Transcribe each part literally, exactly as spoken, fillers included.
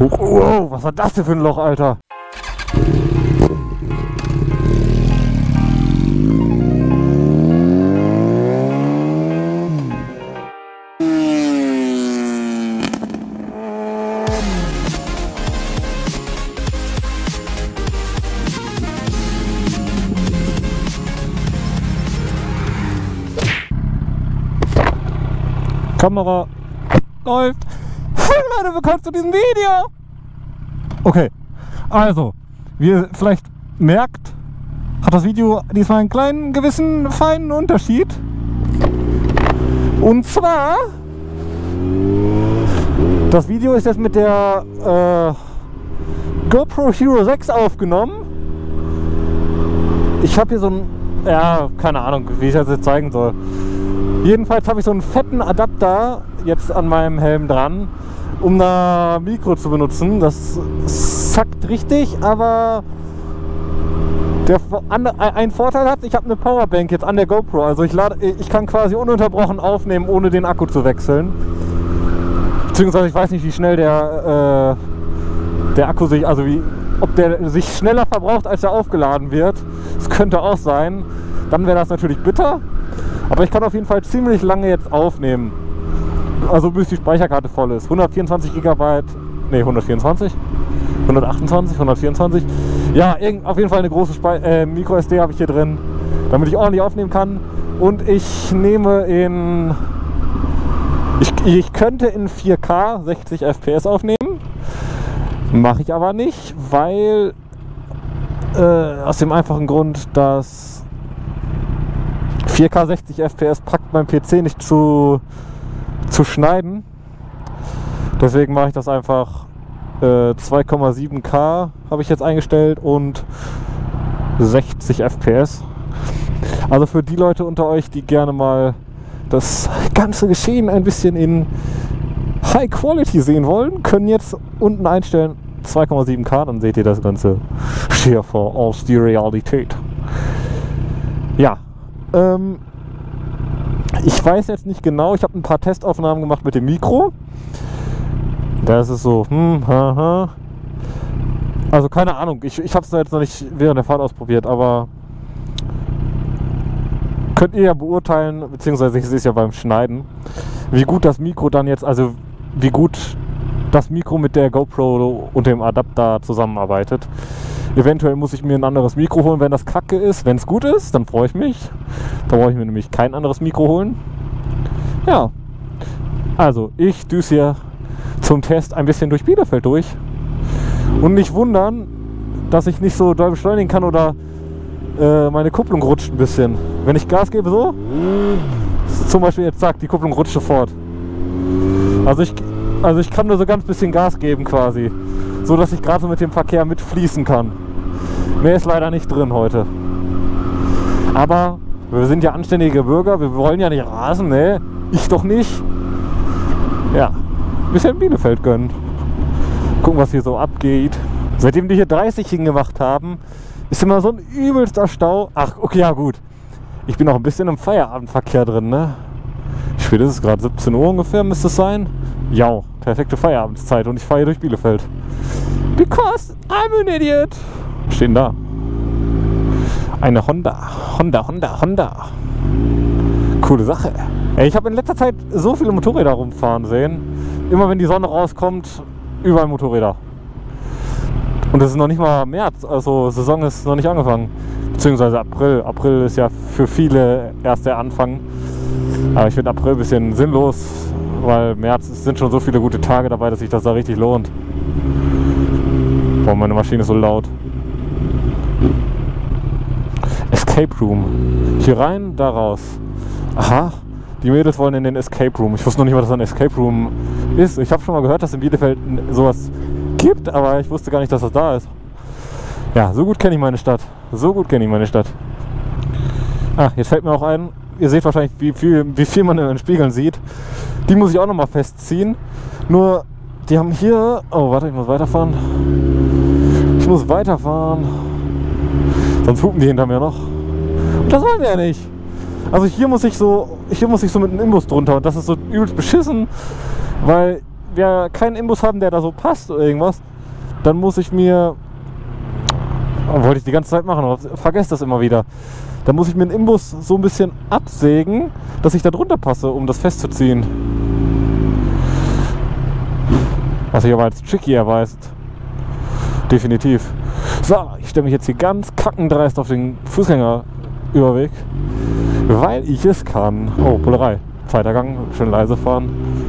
hoch. Wow, was war das denn für ein Loch, Alter? Kamera läuft. Hey Leute, willkommen zu diesem Video. Okay, also, wie ihr vielleicht merkt, hat das Video diesmal einen kleinen, gewissen, feinen Unterschied. Und zwar, das Video ist jetzt mit der äh, GoPro Hero sechs aufgenommen. Ich habe hier so ein, ja, keine Ahnung, wie ich das jetzt zeigen soll. Jedenfalls habe ich so einen fetten Adapter jetzt an meinem Helm dran, um da Mikro zu benutzen. Das zackt richtig, aber der, ein Vorteil hat, ich habe eine Powerbank jetzt an der GoPro. Also ich, lade, ich kann quasi ununterbrochen aufnehmen, ohne den Akku zu wechseln. Beziehungsweise ich weiß nicht, wie schnell der, äh, der Akku sich, also wie, ob der sich schneller verbraucht, als er aufgeladen wird. Das könnte auch sein. Dann wäre das natürlich bitter. Aber ich kann auf jeden Fall ziemlich lange jetzt aufnehmen. Also bis die Speicherkarte voll ist. hundertvierundzwanzig Gigabyte, ne hundertvierundzwanzig, hundertachtundzwanzig, hundertvierundzwanzig. Ja, irgend, auf jeden Fall eine große Spe äh, Micro S D habe ich hier drin, damit ich ordentlich aufnehmen kann. Und ich nehme in... Ich, ich könnte in vier K sechzig F P S aufnehmen. Mache ich aber nicht, weil... Äh, aus dem einfachen Grund, dass... vier K sechzig F P S packt mein P C nicht zu, zu schneiden. Deswegen mache ich das einfach äh, zwei Komma sieben K habe ich jetzt eingestellt und sechzig F P S. Also für die Leute unter euch, die gerne mal das ganze Geschehen ein bisschen in High Quality sehen wollen, können jetzt unten einstellen zwei Komma sieben K, dann seht ihr das Ganze schärfer aus die Realität. Ja. Ähm, ich weiß jetzt nicht genau, ich habe ein paar Testaufnahmen gemacht mit dem Mikro. Da ist es so, hm, haha. Also keine Ahnung, ich, ich habe es jetzt noch nicht während der Fahrt ausprobiert, aber könnt ihr ja beurteilen, beziehungsweise ich sehe es ja beim Schneiden, wie gut das Mikro dann jetzt, also wie gut das Mikro mit der GoPro und dem Adapter zusammenarbeitet. Eventuell muss ich mir ein anderes Mikro holen, wenn das kacke ist. Wenn es gut ist, dann freue ich mich. Da brauche ich mir nämlich kein anderes Mikro holen. Ja, also ich düse hier zum Test ein bisschen durch Bielefeld durch. Und nicht wundern, dass ich nicht so doll beschleunigen kann oder äh, meine Kupplung rutscht ein bisschen. Wenn ich Gas gebe, so, zum Beispiel jetzt sagt, die Kupplung rutscht sofort. Also ich, also ich kann nur so ganz bisschen Gas geben quasi. So dass ich gerade so mit dem Verkehr mitfließen kann. Mehr ist leider nicht drin heute. Aber wir sind ja anständige Bürger, wir wollen ja nicht rasen, ne? Ich doch nicht. Ja, ein bisschen Bielefeld gönnen. Gucken, was hier so abgeht. Seitdem die hier dreißig hingemacht haben, ist immer so ein übelster Stau. Ach, okay, ja gut. Ich bin auch ein bisschen im Feierabendverkehr drin, ne? Wie spät ist es gerade? siebzehn Uhr ungefähr müsste es sein. Ja, perfekte Feierabendzeit und ich fahre hier durch Bielefeld. Because I'm an idiot. Stehen da. Eine Honda. Honda, Honda, Honda. Coole Sache. Ey, ich habe in letzter Zeit so viele Motorräder rumfahren sehen. Immer wenn die Sonne rauskommt, überall Motorräder. Und es ist noch nicht mal März, also Saison ist noch nicht angefangen. Beziehungsweise April. April ist ja für viele erst der Anfang. Aber ich finde April ein bisschen sinnlos, weil März es sind schon so viele gute Tage dabei, dass sich das da richtig lohnt. Boah, meine Maschine ist so laut. Escape Room. Hier rein, da raus. Aha, die Mädels wollen in den Escape Room. Ich wusste noch nicht mal, dass das ein Escape Room ist. Ich habe schon mal gehört, dass es in Bielefeld sowas gibt, aber ich wusste gar nicht, dass das da ist. Ja, so gut kenne ich meine Stadt. So gut kenne ich meine Stadt. Ah, jetzt fällt mir auch ein, ihr seht wahrscheinlich, wie viel, wie viel man in den Spiegeln sieht. Die muss ich auch nochmal festziehen. Nur, die haben hier... Oh, warte, ich muss weiterfahren. Ich muss weiterfahren. Sonst hupen die hinter mir noch. Und das wollen wir ja nicht. Also hier muss ich so, hier muss ich so mit einem Imbus drunter. Und das ist so übelst beschissen, weil wir keinen Imbus haben, der da so passt oder irgendwas, dann muss ich mir, oh, wollte ich die ganze Zeit machen, aber vergesst das immer wieder, dann muss ich mir einen Imbus so ein bisschen absägen, dass ich da drunter passe, um das festzuziehen. Was sich aber als tricky erweist. Definitiv. So, ich stelle mich jetzt hier ganz kackendreist auf den Fußgängerüberweg, weil ich es kann. Oh, Bullerei. Zweiter Gang, schön leise fahren.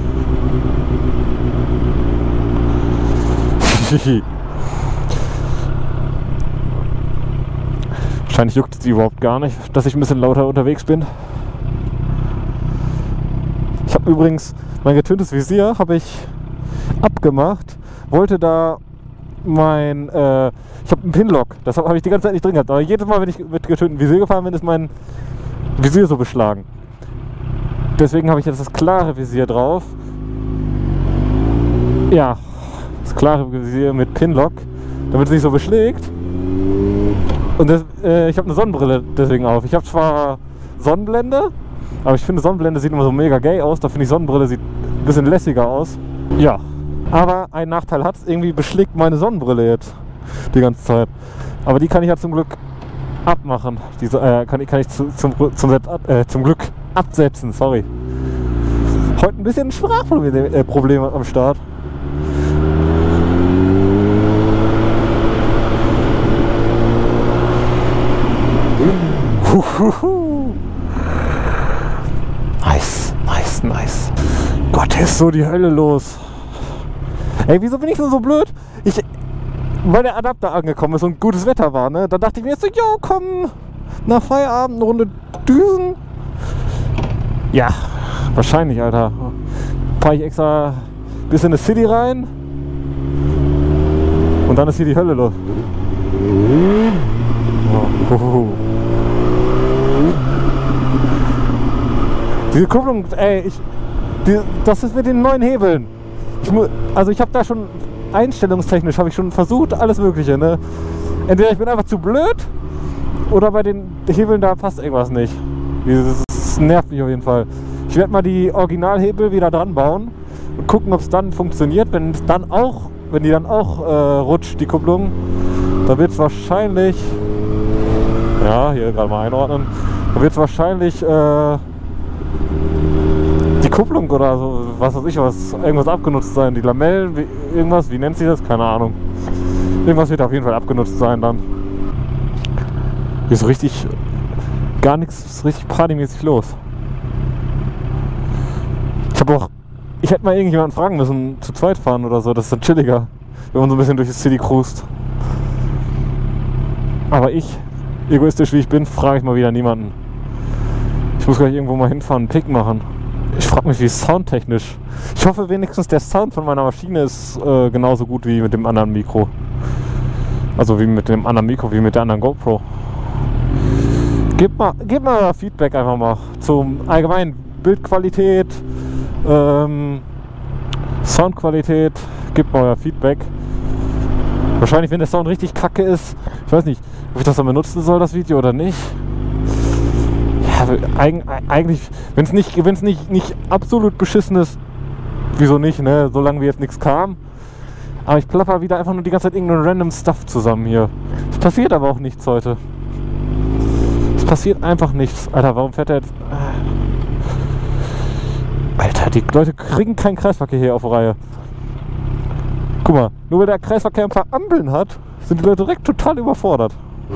Wahrscheinlich juckt es die überhaupt gar nicht, dass ich ein bisschen lauter unterwegs bin. Ich habe übrigens mein getöntes Visier habe ich abgemacht, wollte da mein, äh, ich habe einen Pinlock, das habe hab ich die ganze Zeit nicht drin gehabt, aber jedes Mal, wenn ich mit getöntem Visier gefahren bin, ist mein Visier so beschlagen. Deswegen habe ich jetzt das klare Visier drauf. Ja, das klare Visier mit Pinlock, damit es nicht so beschlägt. Und das, äh, ich habe eine Sonnenbrille deswegen auf. Ich habe zwar Sonnenblende, aber ich finde Sonnenblende sieht immer so mega gay aus. Da finde ich Sonnenbrille sieht ein bisschen lässiger aus. Ja, aber einen Nachteil hat es, irgendwie beschlägt meine Sonnenbrille jetzt die ganze Zeit. Aber die kann ich ja zum Glück abmachen. Diese, äh, kann, kann ich zu, zum, zum, äh, zum Glück absetzen, sorry. Heute ein bisschen Sprachprobleme äh, Probleme am Start. Huhuhu. Nice, nice, nice. Gott, ist so die Hölle los. Ey, wieso bin ich denn so blöd? Ich, weil der Adapter angekommen ist und gutes Wetter war, ne? Da dachte ich mir jetzt so, jo, komm, nach Feierabend eine Runde düsen. Ja, wahrscheinlich, Alter. Fahre ich extra bis in die City rein und dann ist hier die Hölle los. Oh, oh, oh. Diese Kupplung, ey, ich, die, das ist mit den neuen Hebeln. Ich mu also ich habe da schon einstellungstechnisch habe ich schon versucht, alles Mögliche, ne? Entweder ich bin einfach zu blöd oder bei den Hebeln da passt irgendwas nicht. Das nervt mich auf jeden Fall. Ich werde mal die Originalhebel wieder dran bauen und gucken, ob es dann funktioniert. Wenn es dann auch, wenn die dann auch äh, rutscht, die Kupplung, dann wird es wahrscheinlich, ja, hier gerade mal einordnen, dann wird es wahrscheinlich äh, die Kupplung oder so, was weiß ich was, irgendwas abgenutzt sein. Die Lamellen, wie, irgendwas, wie nennt sich das? Keine Ahnung. Irgendwas wird auf jeden Fall abgenutzt sein dann. Hier ist richtig, gar nichts ist richtig partymäßig los. Ich habe auch, ich hätte mal irgendjemanden fragen müssen, zu zweit fahren oder so, das ist dann chilliger, wenn man so ein bisschen durch die City cruist. Aber ich, egoistisch wie ich bin, frage ich mal wieder niemanden. Ich muss gleich irgendwo mal hinfahren, einen Pick machen. Ich frage mich, wie soundtechnisch. Ich hoffe wenigstens, der Sound von meiner Maschine ist äh, genauso gut wie mit dem anderen Mikro. Also wie mit dem anderen Mikro, wie mit der anderen GoPro. Gebt mal, gebt mal Feedback einfach mal zum allgemeinen Bildqualität, ähm, Soundqualität. Gebt mal euer Feedback. Wahrscheinlich, wenn der Sound richtig kacke ist, ich weiß nicht, ob ich das dann benutzen soll, das Video, oder nicht. Ja, eigentlich, wenn es nicht, wenn's nicht, nicht absolut beschissen ist, wieso nicht, ne? Solange wie jetzt nichts kam. Aber ich plapper wieder einfach nur die ganze Zeit irgendeinen random Stuff zusammen hier. Es passiert aber auch nichts heute. Es passiert einfach nichts. Alter, warum fährt er jetzt... Alter, die Leute kriegen keinen Kreisverkehr hier auf Reihe. Guck mal, nur weil der Kreisverkehr ein paar Ampeln hat, sind die Leute direkt total überfordert.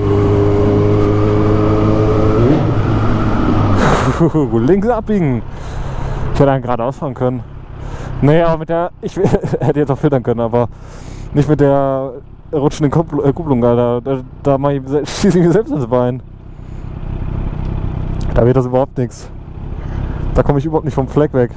Links abbiegen. Ich hätte einen geradeaus fahren können. Naja, aber mit der... Ich hätte jetzt auch filtern können, aber nicht mit der rutschenden Kupplung, Alter. Da, da mach ich, schieße ich mir selbst ins Bein. Da wird das überhaupt nichts. Da komme ich überhaupt nicht vom Fleck weg.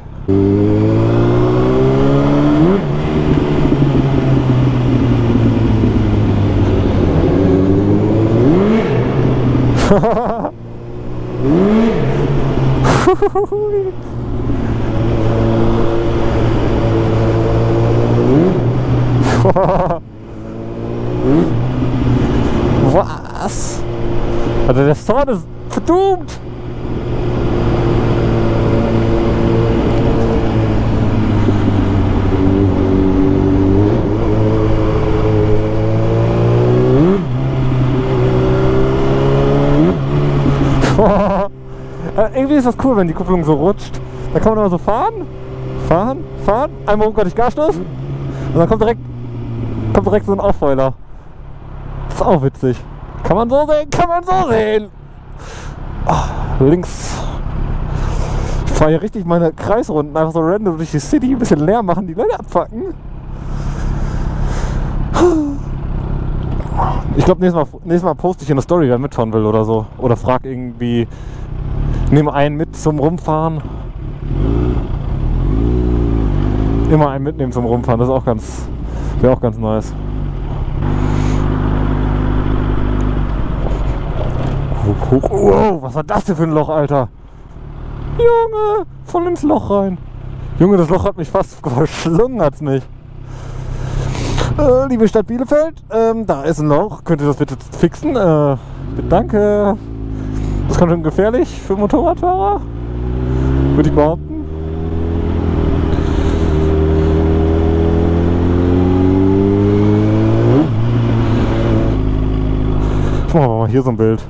Was? Also der Sound ist verdammt! ist das cool, wenn die Kupplung so rutscht. Da kann man immer so fahren, fahren, fahren, einmal ruckartig Gasstoß und dann kommt direkt, kommt direkt so ein Aufheuler. Das ist auch witzig. Kann man so sehen, kann man so sehen. Ach, links. Ich fahre hier richtig meine Kreisrunden, einfach so random durch die City, ein bisschen leer machen, die Leute abfacken. Ich glaube, nächstes Mal, nächstes Mal poste ich in eine Story, wer mitfahren will oder so. Oder frag irgendwie, nehme einen mit zum Rumfahren. Immer einen mitnehmen zum Rumfahren, das ist auch ganz, wäre auch ganz nice. Wow, was war das denn für ein Loch, Alter? Junge, voll ins Loch rein. Junge, das Loch hat mich fast verschlungen, hat's mich. Äh, liebe Stadt Bielefeld, ähm, da ist ein Loch. Könnt ihr das bitte fixen? Äh, danke. Das kann schon gefährlich für Motorradfahrer, würde ich behaupten. Ich mache mal hier so ein Bild.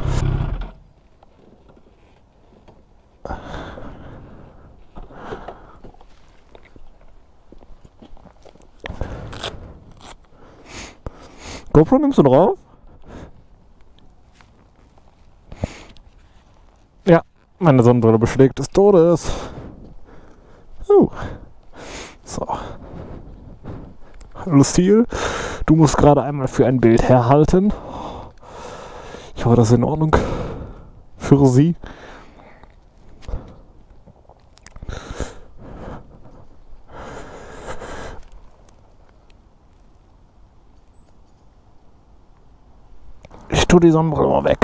GoPro nimmst du drauf? Ja, meine Sonnenbrille beschlägt des Todes. Uh. So. Lucille, du musst gerade einmal für ein Bild herhalten. Ich hoffe, das ist in Ordnung für Sie. Ich tue die Sonnenbrille mal weg.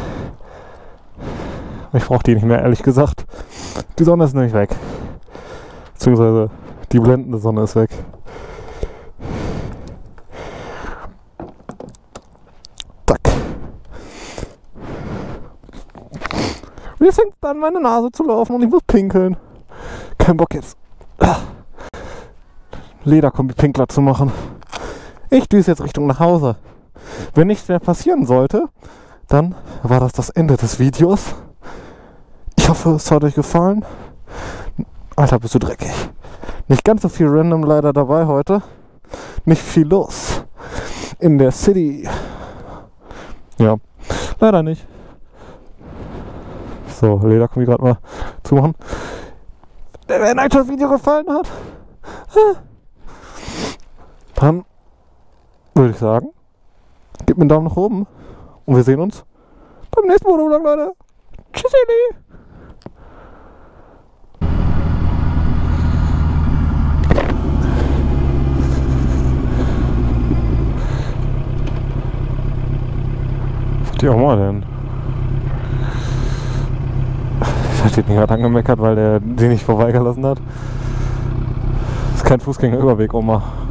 Ich brauche die nicht mehr, ehrlich gesagt. Die Sonne ist nämlich weg. Beziehungsweise die blendende Sonne ist weg. Zack. Mir fängt an, meine Nase zu laufen und ich muss pinkeln. Kein Bock jetzt. Lederkombi-Pinkler zu machen. Ich düse jetzt Richtung nach Hause. Wenn nichts mehr passieren sollte, dann war das das Ende des Videos. Ich hoffe, es hat euch gefallen. Alter, bist du dreckig. Nicht ganz so viel random leider dabei heute. Nicht viel los in der City. Ja, leider nicht. So, Leder kann ich gerade mal zumachen. Wenn euch das Video gefallen hat, dann würde ich sagen, gebt mir einen Daumen nach oben und wir sehen uns beim nächsten Motovlog, Leute. Tschüssi! Was hat die auch mal denn? Ich hatte den gerade angemeckert, weil der den nicht vorbeigelassen hat. Das ist kein Fußgängerüberweg, Oma.